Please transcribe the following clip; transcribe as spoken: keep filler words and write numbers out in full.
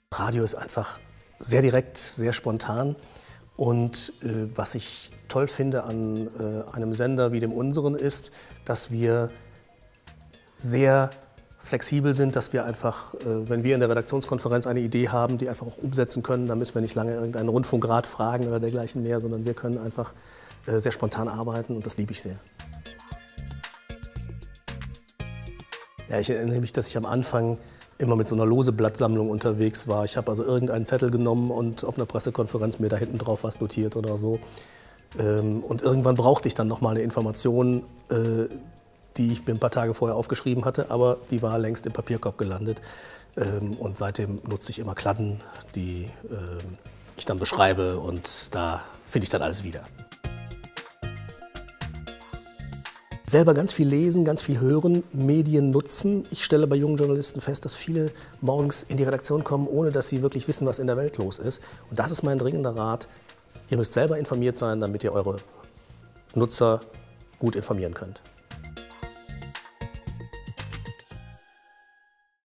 Radio ist einfach sehr direkt, sehr spontan und äh, was ich toll finde an äh, einem Sender wie dem unseren ist, dass wir sehr flexibel sind, dass wir einfach, äh, wenn wir in der Redaktionskonferenz eine Idee haben, die einfach auch umsetzen können, dann müssen wir nicht lange irgendeinen Rundfunkrat fragen oder dergleichen mehr, sondern wir können einfach äh, sehr spontan arbeiten und das liebe ich sehr. Ja, ich erinnere mich, dass ich am Anfang immer mit so einer lose Blattsammlung unterwegs war. Ich habe also irgendeinen Zettel genommen und auf einer Pressekonferenz mir da hinten drauf was notiert oder so. Und irgendwann brauchte ich dann noch mal eine Information, die ich mir ein paar Tage vorher aufgeschrieben hatte, aber die war längst im Papierkorb gelandet. Und seitdem nutze ich immer Kladden, die ich dann beschreibe und da finde ich dann alles wieder. Selber ganz viel lesen, ganz viel hören, Medien nutzen. Ich stelle bei jungen Journalisten fest, dass viele morgens in die Redaktion kommen, ohne dass sie wirklich wissen, was in der Welt los ist. Und das ist mein dringender Rat. Ihr müsst selber informiert sein, damit ihr eure Nutzer gut informieren könnt.